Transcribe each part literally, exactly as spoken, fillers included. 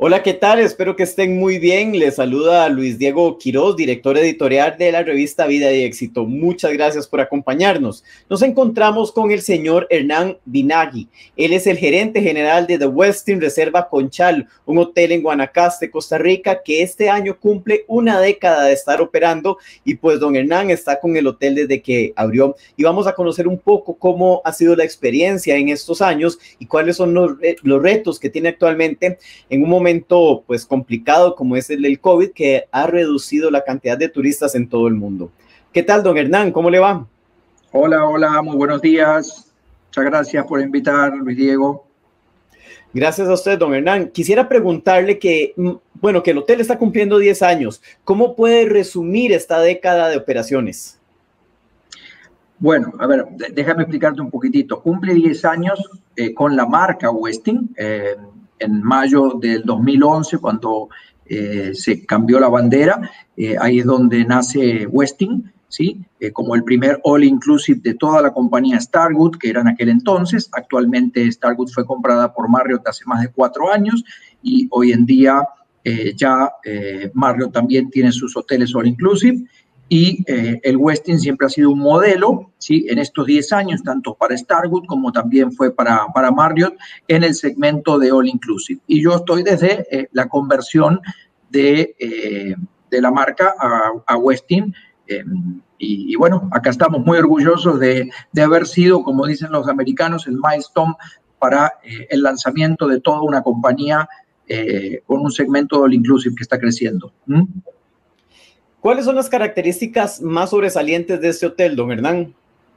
Hola, ¿qué tal? Espero que estén muy bien. Les saluda Luis Diego Quiroz, director editorial de la revista Vida y Éxito. Muchas gracias por acompañarnos. Nos encontramos con el señor Hernán Binagui. Él es el gerente general de The Westin Reserva Conchal, un hotel en Guanacaste, Costa Rica, que este año cumple una década de estar operando. Y pues don Hernán está con el hotel desde que abrió. Y vamos a conocer un poco cómo ha sido la experiencia en estos años y cuáles son los, los retos que tiene actualmente en un momento momento pues complicado como es el del COVID, que ha reducido la cantidad de turistas en todo el mundo. ¿Qué tal, don Hernán? ¿Cómo le va? Hola, hola, muy buenos días. Muchas gracias por invitar, Luis Diego. Gracias a usted, don Hernán. Quisiera preguntarle que, bueno, que el hotel está cumpliendo diez años. ¿Cómo puede resumir esta década de operaciones? Bueno, a ver, déjame explicarte un poquitito. Cumple diez años eh, con la marca Westin. Eh, en mayo del dos mil once, cuando eh, se cambió la bandera, eh, ahí es donde nace Westin, ¿sí? Eh, como el primer all-inclusive de toda la compañía Starwood, que era en aquel entonces. Actualmente Starwood fue comprada por Marriott hace más de cuatro años y hoy en día eh, ya eh, Marriott también tiene sus hoteles all-inclusive. Y eh, el Westin siempre ha sido un modelo, ¿sí? En estos diez años, tanto para Starwood como también fue para, para Marriott, en el segmento de All Inclusive. Y yo estoy desde eh, la conversión de, eh, de la marca a, a Westin. Eh, y, y bueno, acá estamos muy orgullosos de, de haber sido, como dicen los americanos, el milestone para eh, el lanzamiento de toda una compañía eh, con un segmento de All Inclusive que está creciendo. ¿Mm? ¿Cuáles son las características más sobresalientes de este hotel, don Hernán?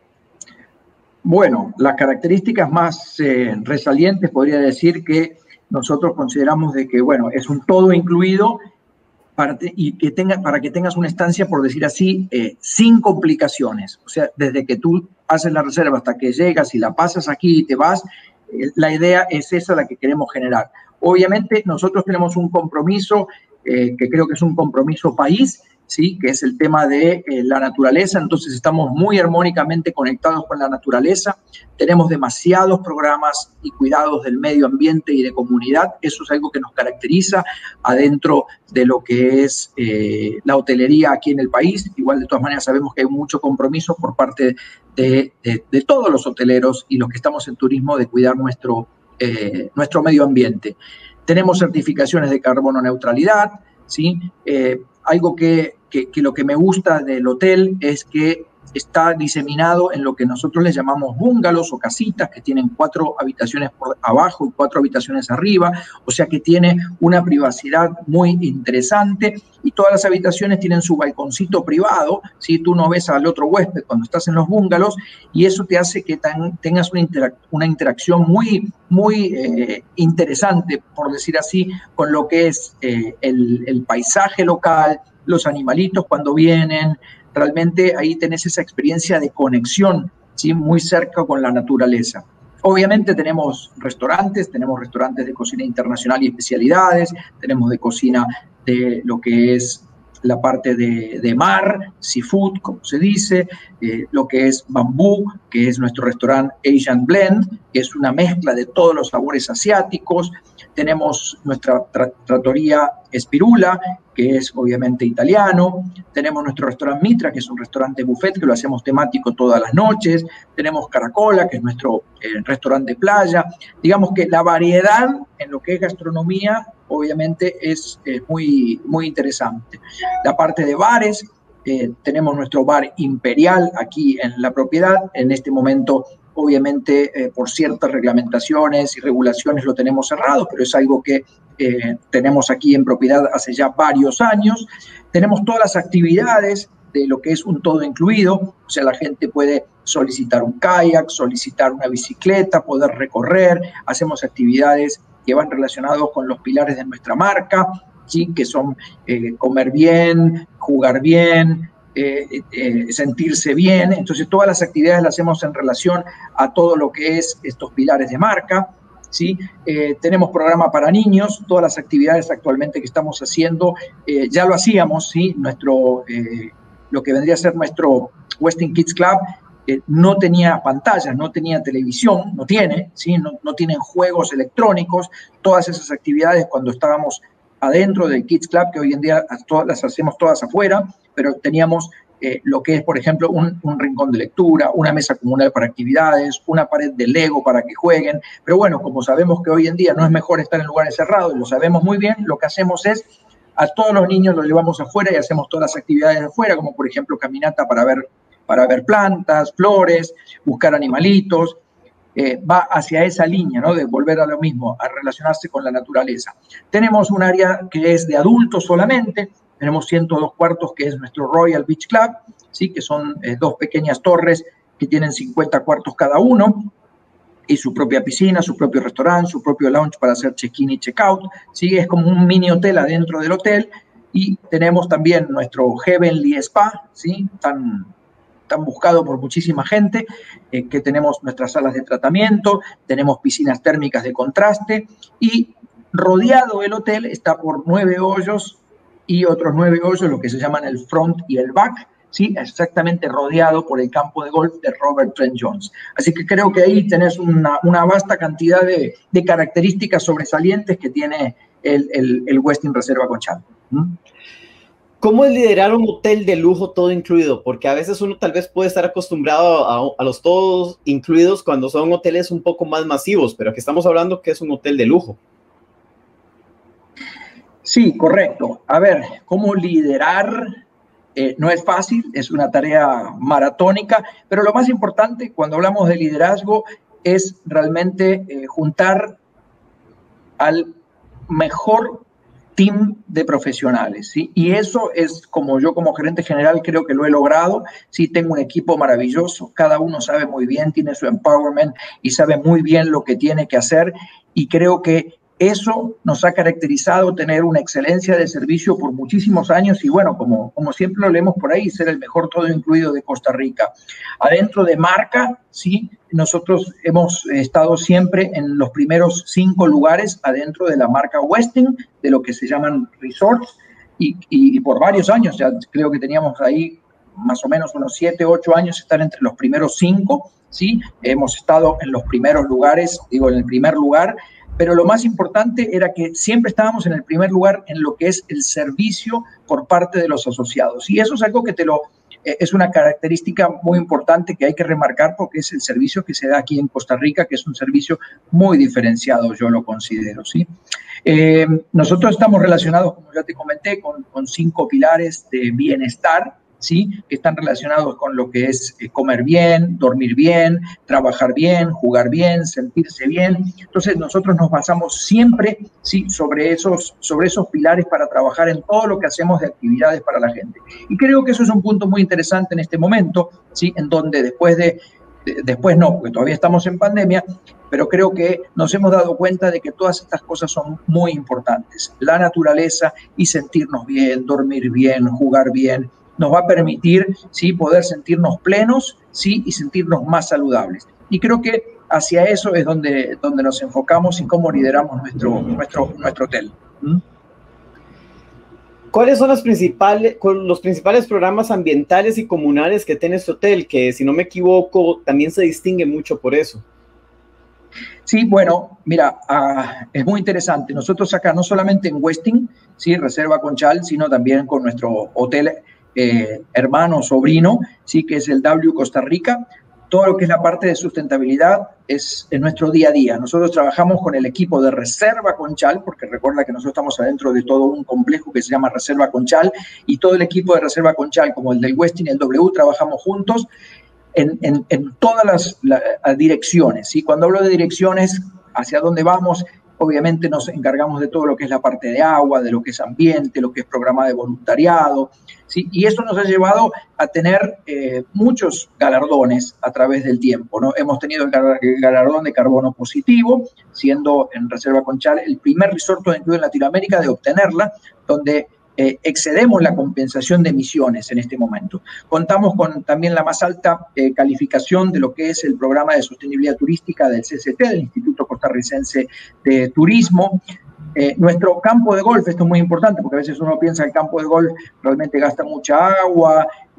Bueno, las características más eh, resalientes podría decir que nosotros consideramos de que, bueno, es un todo incluido para, te, y que tenga, para que tengas una estancia, por decir así, eh, sin complicaciones. O sea, desde que tú haces la reserva hasta que llegas y la pasas aquí y te vas, eh, la idea es esa la que queremos generar. Obviamente, nosotros tenemos un compromiso eh, que creo que es un compromiso país, ¿sí? Que es el tema de eh, la naturaleza. Entonces estamos muy armónicamente conectados con la naturaleza. Tenemos demasiados programas y cuidados del medio ambiente y de comunidad. Eso es algo que nos caracteriza adentro de lo que es eh, la hotelería aquí en el país. Igual, de todas maneras, sabemos que hay mucho compromiso por parte de, de, de todos los hoteleros y los que estamos en turismo de cuidar nuestro, eh, nuestro medio ambiente. Tenemos certificaciones de carbono neutralidad, ¿sí? Eh, algo que, que, que lo que me gusta del hotel es que está diseminado en lo que nosotros les llamamos bungalows o casitas, que tienen cuatro habitaciones por abajo y cuatro habitaciones arriba, o sea que tiene una privacidad muy interesante y todas las habitaciones tienen su balconcito privado, ¿sí? Tú no ves al otro huésped cuando estás en los bungalows y eso te hace que tan, tengas una, interac una interacción muy, muy eh, interesante, por decir así, con lo que es eh, el, el paisaje local, los animalitos cuando vienen. Realmente ahí tenés esa experiencia de conexión, ¿sí? Muy cerca con la naturaleza. Obviamente tenemos restaurantes, tenemos restaurantes de cocina internacional y especialidades, tenemos de cocina de lo que es la parte de, de mar, seafood, como se dice, eh, lo que es Bambú, que es nuestro restaurante Asian Blend, que es una mezcla de todos los sabores asiáticos. Tenemos nuestra tra trattoria Spirula, que es obviamente italiano. Tenemos nuestro restaurante Mitra, que es un restaurante buffet que lo hacemos temático todas las noches. Tenemos Caracola, que es nuestro eh, restaurante de playa. Digamos que la variedad en lo que es gastronomía, obviamente, es eh, muy, muy interesante. La parte de bares, eh, tenemos nuestro bar Imperial aquí en la propiedad. En este momento, obviamente, eh, por ciertas reglamentaciones y regulaciones lo tenemos cerrado, pero es algo que eh, tenemos aquí en propiedad hace ya varios años. Tenemos todas las actividades de lo que es un todo incluido, o sea, la gente puede solicitar un kayak, solicitar una bicicleta, poder recorrer. Hacemos actividades que van relacionados con los pilares de nuestra marca, ¿sí? Que son eh, comer bien, jugar bien, eh, eh, sentirse bien. Entonces, todas las actividades las hacemos en relación a todo lo que es estos pilares de marca, ¿sí? Eh, tenemos programa para niños, todas las actividades actualmente que estamos haciendo, eh, ya lo hacíamos, ¿sí? Nuestro, eh, lo que vendría a ser nuestro Westin Kids Club, eh, no tenía pantallas, no tenía televisión, no tiene, ¿sí? no, no tienen juegos electrónicos, todas esas actividades cuando estábamos adentro del Kids Club, que hoy en día todas, las hacemos todas afuera, pero teníamos eh, lo que es, por ejemplo, un, un rincón de lectura, una mesa comunal para actividades, una pared de Lego para que jueguen, pero bueno, como sabemos que hoy en día no es mejor estar en lugares cerrados, y lo sabemos muy bien, lo que hacemos es a todos los niños los llevamos afuera y hacemos todas las actividades afuera, como por ejemplo caminata para ver, para ver plantas, flores, buscar animalitos. Eh, va hacia esa línea, ¿no? De volver a lo mismo, a relacionarse con la naturaleza. Tenemos un área que es de adultos solamente, tenemos ciento dos cuartos que es nuestro Royal Beach Club, ¿sí? Que son eh, dos pequeñas torres que tienen cincuenta cuartos cada uno, y su propia piscina, su propio restaurante, su propio lounge para hacer check-in y check-out, ¿sí? Es como un mini hotel adentro del hotel, y tenemos también nuestro Heavenly Spa, ¿sí? Tan, tan buscado por muchísima gente, eh, que tenemos nuestras salas de tratamiento, tenemos piscinas térmicas de contraste, y rodeado el hotel está por nueve hoyos y otros nueve hoyos, lo que se llaman el front y el back, ¿sí? Exactamente rodeado por el campo de golf de Robert Trent Jones. Así que creo que ahí tenés una, una vasta cantidad de, de características sobresalientes que tiene el, el, el Westin Reserva Conchal. ¿Mm? ¿Cómo es liderar un hotel de lujo todo incluido? Porque a veces uno tal vez puede estar acostumbrado a, a los todos incluidos cuando son hoteles un poco más masivos, pero aquí estamos hablando que es un hotel de lujo. Sí, correcto. A ver, ¿cómo liderar? Eh, no es fácil, es una tarea maratónica, pero lo más importante cuando hablamos de liderazgo es realmente eh, juntar al mejor team de profesionales, ¿sí? Y eso es como yo como gerente general creo que lo he logrado, sí, tengo un equipo maravilloso, cada uno sabe muy bien, tiene su empowerment y sabe muy bien lo que tiene que hacer, y creo que eso nos ha caracterizado tener una excelencia de servicio por muchísimos años y bueno, como, como siempre lo leemos por ahí, ser el mejor todo incluido de Costa Rica. Adentro de marca, sí, nosotros hemos estado siempre en los primeros cinco lugares adentro de la marca Westin, de lo que se llaman resorts, y, y, y por varios años, ya creo que teníamos ahí más o menos unos siete, ocho años estar entre los primeros cinco, sí, hemos estado en los primeros lugares, digo en el primer lugar, pero lo más importante era que siempre estábamos en el primer lugar en lo que es el servicio por parte de los asociados. Y eso es algo que te lo, eh, es una característica muy importante que hay que remarcar porque es el servicio que se da aquí en Costa Rica, que es un servicio muy diferenciado, yo lo considero, ¿sí? Eh, nosotros estamos relacionados, como ya te comenté, con, con cinco pilares de bienestar, ¿sí? Que están relacionados con lo que es eh, comer bien, dormir bien, trabajar bien, jugar bien, sentirse bien. Entonces nosotros nos basamos siempre, ¿sí? sobre, esos, sobre esos pilares para trabajar en todo lo que hacemos de actividades para la gente. Y creo que eso es un punto muy interesante en este momento, ¿sí? En donde después de, de, después no, porque todavía estamos en pandemia, pero creo que nos hemos dado cuenta de que todas estas cosas son muy importantes. La naturaleza y sentirnos bien, dormir bien, jugar bien, nos va a permitir, ¿sí? Poder sentirnos plenos, ¿sí? Y sentirnos más saludables. Y creo que hacia eso es donde, donde nos enfocamos y cómo lideramos nuestro, nuestro, nuestro hotel. ¿Mm? ¿Cuáles son los principales, los principales programas ambientales y comunales que tiene este hotel? Que, si no me equivoco, también se distingue mucho por eso. Sí, bueno, mira, uh, es muy interesante. Nosotros acá, no solamente en Westin, ¿sí? Reserva Conchal, sino también con nuestro hotel Eh, hermano, sobrino, sí, que es el W Costa Rica. Todo lo que es la parte de sustentabilidad es en nuestro día a día. Nosotros trabajamos con el equipo de Reserva Conchal, porque recuerda que nosotros estamos adentro de todo un complejo que se llama Reserva Conchal, y todo el equipo de Reserva Conchal, como el del Westin y el W, trabajamos juntos en, en, en todas las, las direcciones, ¿sí? Cuando hablo de direcciones, hacia dónde vamos, obviamente nos encargamos de todo lo que es la parte de agua, de lo que es ambiente, lo que es programa de voluntariado, ¿sí? Y eso nos ha llevado a tener eh, muchos galardones a través del tiempo, ¿no? Hemos tenido el galardón de carbono positivo, siendo en Reserva Conchal el primer resort incluido en Latinoamérica de obtenerla, donde eh, excedemos la compensación de emisiones en este momento. Contamos con también la más alta eh, calificación de lo que es el programa de sostenibilidad turística del C C T, del Instituto Costarricense de Turismo. Eh, nuestro campo de golf, esto es muy importante porque a veces uno piensa que el campo de golf realmente gasta mucha agua,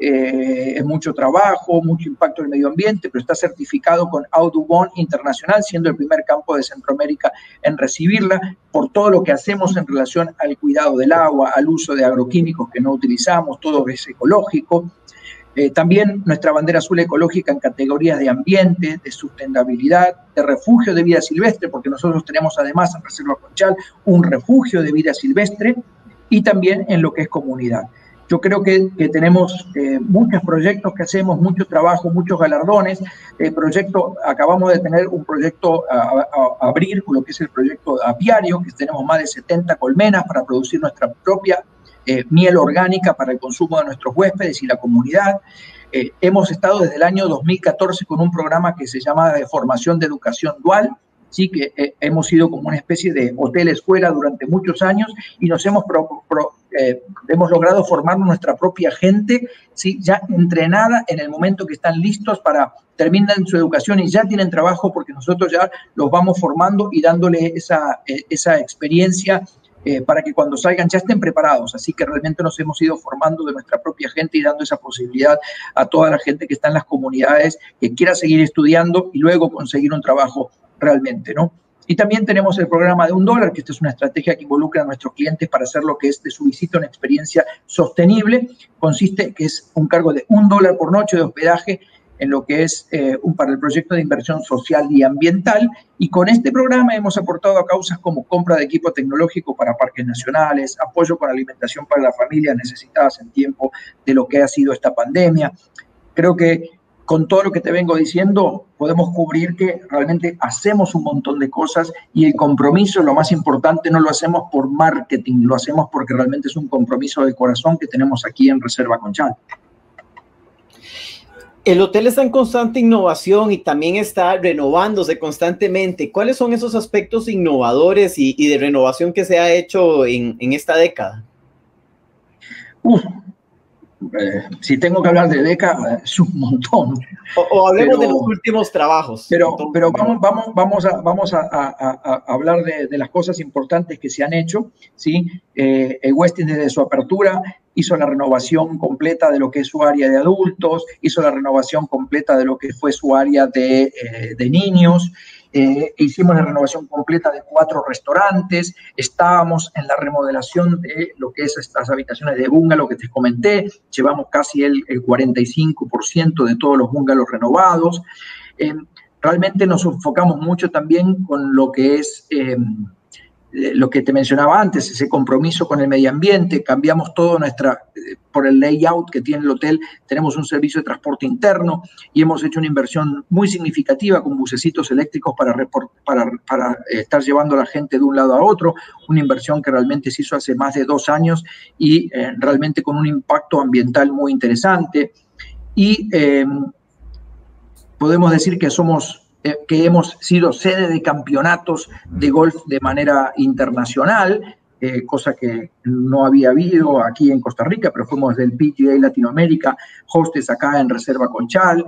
eh, es mucho trabajo, mucho impacto en el medio ambiente, pero está certificado con Audubon Internacional, siendo el primer campo de Centroamérica en recibirla, por todo lo que hacemos en relación al cuidado del agua, al uso de agroquímicos que no utilizamos, todo es ecológico. Eh, también nuestra bandera azul ecológica en categorías de ambiente, de sustentabilidad, de refugio de vida silvestre, porque nosotros tenemos además en Reserva Conchal un refugio de vida silvestre, y también en lo que es comunidad. Yo creo que, que tenemos eh, muchos proyectos que hacemos, mucho trabajo, muchos galardones. Eh, proyecto, acabamos de tener un proyecto a, a, a abrir, lo que es el proyecto apiario, que tenemos más de setenta colmenas para producir nuestra propia Eh, miel orgánica para el consumo de nuestros huéspedes y la comunidad. Eh, hemos estado desde el año dos mil catorce con un programa que se llama de formación de educación dual, ¿sí? Que eh, hemos sido como una especie de hotel-escuela durante muchos años y nos hemos, pro, pro, eh, hemos logrado formar nuestra propia gente, ¿sí? Ya entrenada en el momento que están listos para terminar su educación y ya tienen trabajo, porque nosotros ya los vamos formando y dándole esa, eh, esa experiencia Eh, para que cuando salgan ya estén preparados. Así que realmente nos hemos ido formando de nuestra propia gente y dando esa posibilidad a toda la gente que está en las comunidades, que quiera seguir estudiando y luego conseguir un trabajo realmente, ¿no? Y también tenemos el programa de un dólar, que esta es una estrategia que involucra a nuestros clientes para hacer lo que es de su visita una experiencia sostenible. Consiste que es un cargo de un dólar por noche de hospedaje en lo que es eh, un, para el proyecto de inversión social y ambiental, y con este programa hemos aportado a causas como compra de equipo tecnológico para parques nacionales, apoyo con alimentación para las familias necesitadas en tiempo de lo que ha sido esta pandemia. Creo que con todo lo que te vengo diciendo podemos cubrir que realmente hacemos un montón de cosas, y el compromiso, lo más importante, no lo hacemos por marketing, lo hacemos porque realmente es un compromiso de corazón que tenemos aquí en Reserva Conchal. El hotel está en constante innovación y también está renovándose constantemente. ¿Cuáles son esos aspectos innovadores y, y de renovación que se ha hecho en, en esta década? Uf, eh, si tengo que hablar de década, es un montón. O, o hablemos pero, de los últimos trabajos. Pero, entonces, pero vamos, vamos, vamos, a, vamos a, a, a hablar de, de las cosas importantes que se han hecho, ¿sí? Eh, el Westin desde su apertura hizo la renovación completa de lo que es su área de adultos, hizo la renovación completa de lo que fue su área de, eh, de niños, eh, hicimos la renovación completa de cuatro restaurantes, estábamos en la remodelación de lo que es estas habitaciones de bungalow que te comenté, llevamos casi el, el cuarenta y cinco por ciento de todos los bungalows renovados. Eh, realmente nos enfocamos mucho también con lo que es... Eh, lo que te mencionaba antes, ese compromiso con el medio ambiente. Cambiamos todo nuestra, por el layout que tiene el hotel, tenemos un servicio de transporte interno y hemos hecho una inversión muy significativa con bucecitos eléctricos para, para, para estar llevando a la gente de un lado a otro, una inversión que realmente se hizo hace más de dos años y eh, realmente con un impacto ambiental muy interesante. Y eh, podemos decir que somos que hemos sido sede de campeonatos de golf de manera internacional, eh, cosa que no había habido aquí en Costa Rica, pero fuimos del P G A Latinoamérica, hostes acá en Reserva Conchal.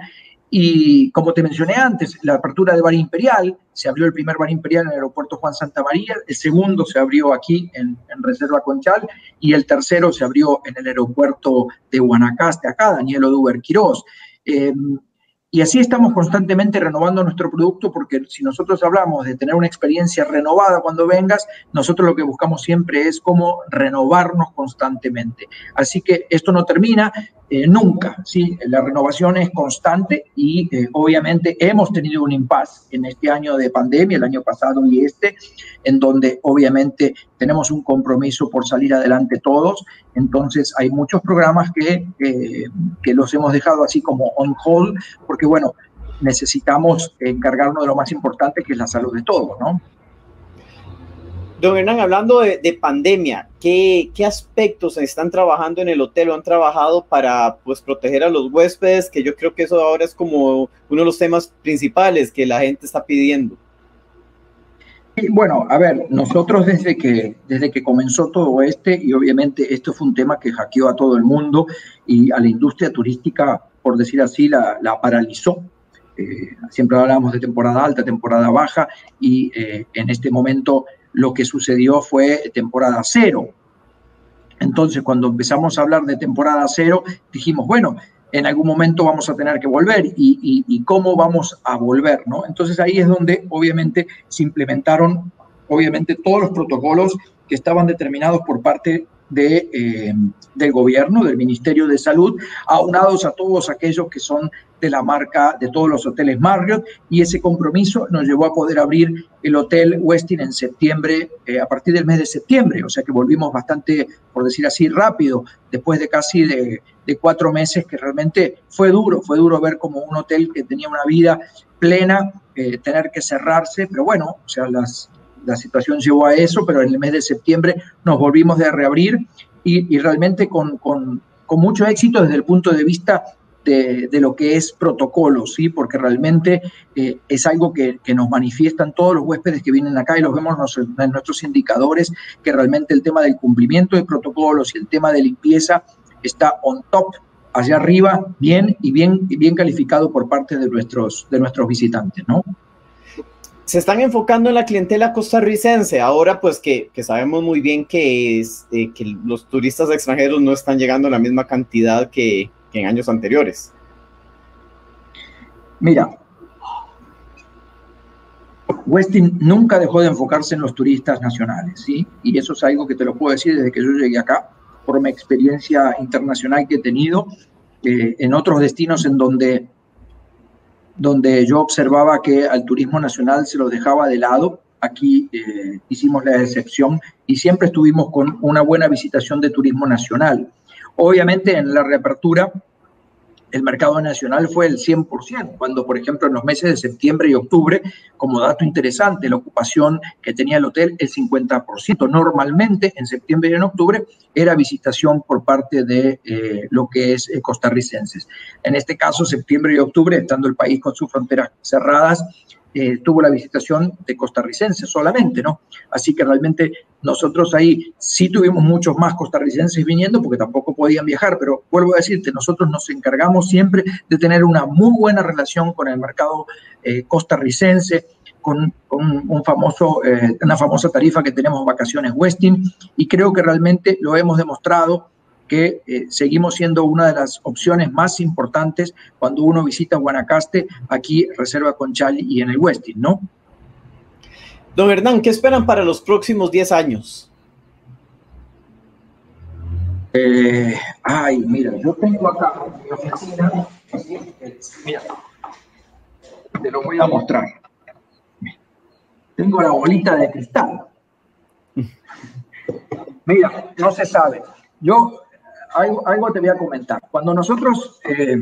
Y como te mencioné antes, la apertura de Bar Imperial, se abrió el primer Bar Imperial en el aeropuerto Juan Santamaría, el segundo se abrió aquí en, en Reserva Conchal y el tercero se abrió en el aeropuerto de Guanacaste, acá, Daniel Oduber Quirós. Eh, Y así estamos constantemente renovando nuestro producto, porque si nosotros hablamos de tener una experiencia renovada cuando vengas, nosotros lo que buscamos siempre es cómo renovarnos constantemente. Así que esto no termina eh, nunca, ¿sí? La renovación es constante y eh, obviamente hemos tenido un impasse en este año de pandemia, el año pasado y este, en donde obviamente tenemos un compromiso por salir adelante todos. Entonces hay muchos programas que, eh, que los hemos dejado así como on hold, porque bueno, necesitamos encargarnos de lo más importante, que es la salud de todos, ¿no? Don Hernán, hablando de, de pandemia, ¿qué, ¿qué aspectos están trabajando en el hotel o han trabajado para pues, proteger a los huéspedes? Que yo creo que eso ahora es como uno de los temas principales que la gente está pidiendo. Y bueno, a ver, nosotros desde que, desde que comenzó todo este, y obviamente esto fue un tema que hackeó a todo el mundo y a la industria turística, por decir así, la, la paralizó. Eh, siempre hablábamos de temporada alta, temporada baja, y eh, en este momento lo que sucedió fue temporada cero. Entonces, cuando empezamos a hablar de temporada cero, dijimos, bueno, en algún momento vamos a tener que volver y, y, y cómo vamos a volver, ¿no? Entonces ahí es donde obviamente se implementaron obviamente todos los protocolos que estaban determinados por parte de, eh, del gobierno, del Ministerio de Salud, aunados a todos aquellos que son de la marca de todos los hoteles Marriott, y ese compromiso nos llevó a poder abrir el Hotel Westin en septiembre, eh, a partir del mes de septiembre, o sea que volvimos bastante, por decir así, rápido, después de casi de, de cuatro meses, que realmente fue duro, fue duro ver como un hotel que tenía una vida plena, eh, tener que cerrarse, pero bueno, o sea, las... La situación llevó a eso, pero en el mes de septiembre nos volvimos a reabrir y, y realmente con, con, con mucho éxito desde el punto de vista de, de lo que es protocolo, ¿sí? Porque realmente eh, es algo que, que nos manifiestan todos los huéspedes que vienen acá y los vemos en, en nuestros indicadores, que realmente el tema del cumplimiento de protocolos y el tema de limpieza está on top, allá arriba, bien y bien, y bien calificado por parte de nuestros, de nuestros visitantes, ¿no? Se están enfocando en la clientela costarricense, ahora pues que, que sabemos muy bien que, es, eh, que los turistas extranjeros no están llegando a la misma cantidad que, que en años anteriores. Mira, Westin nunca dejó de enfocarse en los turistas nacionales, ¿sí? Y eso es algo que te lo puedo decir desde que yo llegué acá, por mi experiencia internacional que he tenido, eh, en otros destinos en donde... donde yo observaba que al turismo nacional se lo dejaba de lado. Aquí eh, hicimos la excepción y siempre estuvimos con una buena visitación de turismo nacional. Obviamente en la reapertura el mercado nacional fue el cien por ciento, cuando por ejemplo en los meses de septiembre y octubre, como dato interesante, la ocupación que tenía el hotel el cincuenta por ciento. Normalmente en septiembre y en octubre era visitación por parte de eh, lo que es eh, costarricenses. En este caso, septiembre y octubre, estando el país con sus fronteras cerradas, eh, tuvo la visitación de costarricenses solamente, ¿no? Así que realmente nosotros ahí sí tuvimos muchos más costarricenses viniendo porque tampoco podían viajar, pero vuelvo a decirte, nosotros nos encargamos siempre de tener una muy buena relación con el mercado eh, costarricense, con, con un famoso, eh, una famosa tarifa que tenemos, Vacaciones Westin, y creo que realmente lo hemos demostrado que eh, seguimos siendo una de las opciones más importantes cuando uno visita Guanacaste, aquí Reserva Conchal y en el Westin, ¿no? Don Hernán, ¿qué esperan para los próximos diez años? Eh, ay, mira, yo tengo acá mi oficina, mira, te lo voy a mostrar. Tengo la bolita de cristal. Mira, no se sabe. Yo algo, algo te voy a comentar. Cuando nosotros, eh,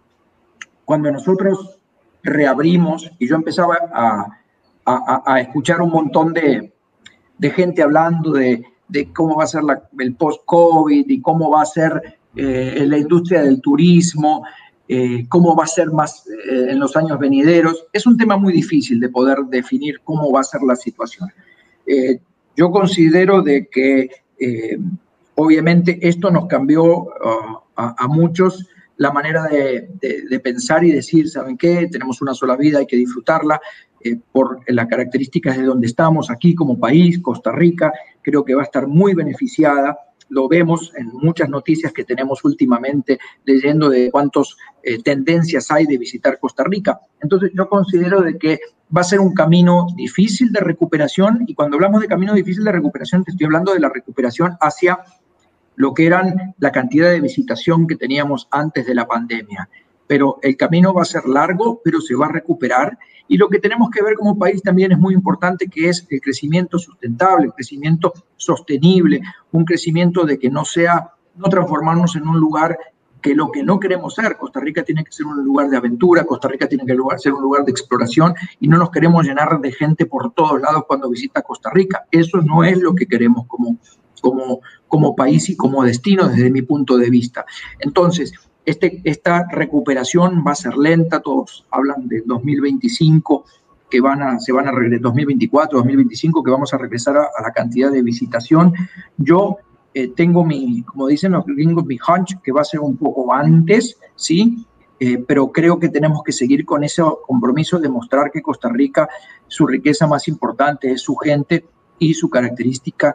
cuando nosotros reabrimos y yo empezaba a, a, a escuchar un montón de, de gente hablando de, de cómo va a ser la, el post-COVID y cómo va a ser eh, la industria del turismo, eh, cómo va a ser más eh, en los años venideros, es un tema muy difícil de poder definir cómo va a ser la situación. Eh, yo considero de que eh, obviamente esto nos cambió uh, a, a muchos la manera de, de, de pensar y decir, ¿saben qué? Tenemos una sola vida, hay que disfrutarla eh, por las características de donde estamos aquí como país, Costa Rica, creo que va a estar muy beneficiada. Lo vemos en muchas noticias que tenemos últimamente leyendo de cuántas eh, tendencias hay de visitar Costa Rica. Entonces yo considero de que va a ser un camino difícil de recuperación, y cuando hablamos de camino difícil de recuperación te estoy hablando de la recuperación hacia lo que eran la cantidad de visitación que teníamos antes de la pandemia. Pero el camino va a ser largo, pero se va a recuperar. Y lo que tenemos que ver como país también es muy importante, que es el crecimiento sustentable, el crecimiento sostenible, un crecimiento de que no sea, no transformarnos en un lugar que lo que no queremos ser. Costa Rica tiene que ser un lugar de aventura, Costa Rica tiene que ser un lugar de exploración, y no nos queremos llenar de gente por todos lados cuando visita Costa Rica. Eso no es lo que queremos como Como, como país y como destino desde mi punto de vista. Entonces, este, esta recuperación va a ser lenta, todos hablan de dos mil veinticinco, que van a, se van a regresar, dos mil veinticuatro, dos mil veinticinco, que vamos a regresar a, a la cantidad de visitación. Yo eh, tengo mi, como dicen los gringos, mi hunch, que va a ser un poco antes, ¿sí? Eh, pero creo que tenemos que seguir con ese compromiso de mostrar que Costa Rica, su riqueza más importante es su gente y su característica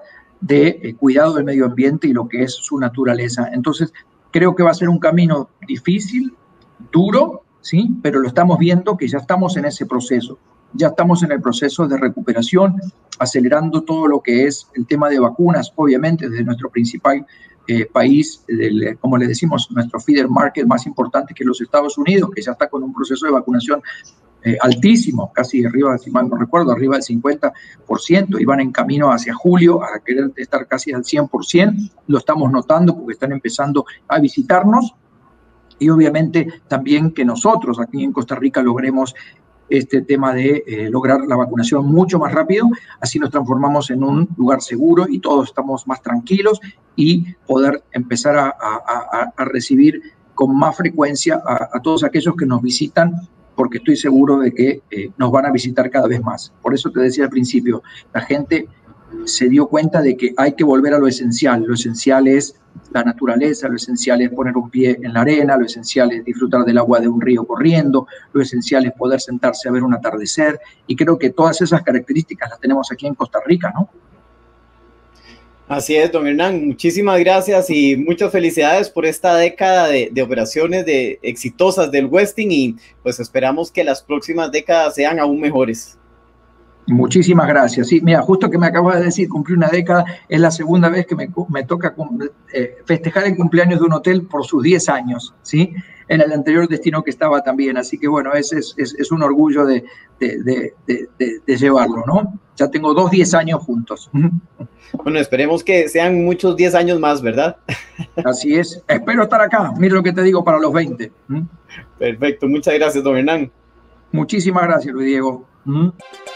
de eh, cuidado del medio ambiente y lo que es su naturaleza. Entonces, creo que va a ser un camino difícil, duro, ¿sí? Pero lo estamos viendo que ya estamos en ese proceso. Ya estamos en el proceso de recuperación, acelerando todo lo que es el tema de vacunas, obviamente, desde nuestro principal eh, país, del, como le decimos, nuestro feeder market más importante, que es los Estados Unidos, que ya está con un proceso de vacunación eh, altísimo, casi arriba, si mal no recuerdo, arriba del cincuenta por ciento, y van en camino hacia julio a querer estar casi al cien por ciento. Lo estamos notando porque están empezando a visitarnos, y obviamente también que nosotros aquí en Costa Rica logremos este tema de eh, lograr la vacunación mucho más rápido, así nos transformamos en un lugar seguro y todos estamos más tranquilos y poder empezar a, a, a recibir con más frecuencia a, a todos aquellos que nos visitan, porque estoy seguro de que eh, nos van a visitar cada vez más. Por eso te decía al principio, la gente se dio cuenta de que hay que volver a lo esencial. Lo esencial es la naturaleza, lo esencial es poner un pie en la arena, lo esencial es disfrutar del agua de un río corriendo, lo esencial es poder sentarse a ver un atardecer, y creo que todas esas características las tenemos aquí en Costa Rica, ¿no? Así es, don Hernán, muchísimas gracias y muchas felicidades por esta década de, de operaciones de, exitosas del Westin, y pues esperamos que las próximas décadas sean aún mejores. Muchísimas gracias. Sí, mira, justo que me acabas de decir, cumplí una década, es la segunda vez que me, me toca eh, festejar el cumpleaños de un hotel por sus diez años, ¿sí? En el anterior destino que estaba también, así que bueno, es, es, es un orgullo de, de, de, de, de llevarlo, ¿no? Ya tengo dos diez años juntos. Bueno, esperemos que sean muchos diez años más, ¿verdad? Así es, espero estar acá, mira lo que te digo, para los veinte. Perfecto, muchas gracias, don Hernán. Muchísimas gracias, Luis Diego.